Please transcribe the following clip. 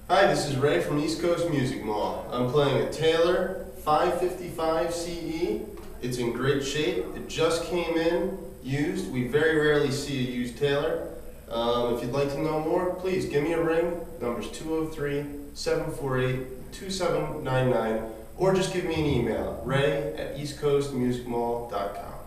Hi, this is Ray from East Coast Music Mall. I'm playing a Taylor 555ce. It's in great shape. It just came in used. We very rarely see a used Taylor. If you'd like to know more, please give me a ring. Number's 203-748-2799, or just give me an email, ray@eastcoastmusicmall.com.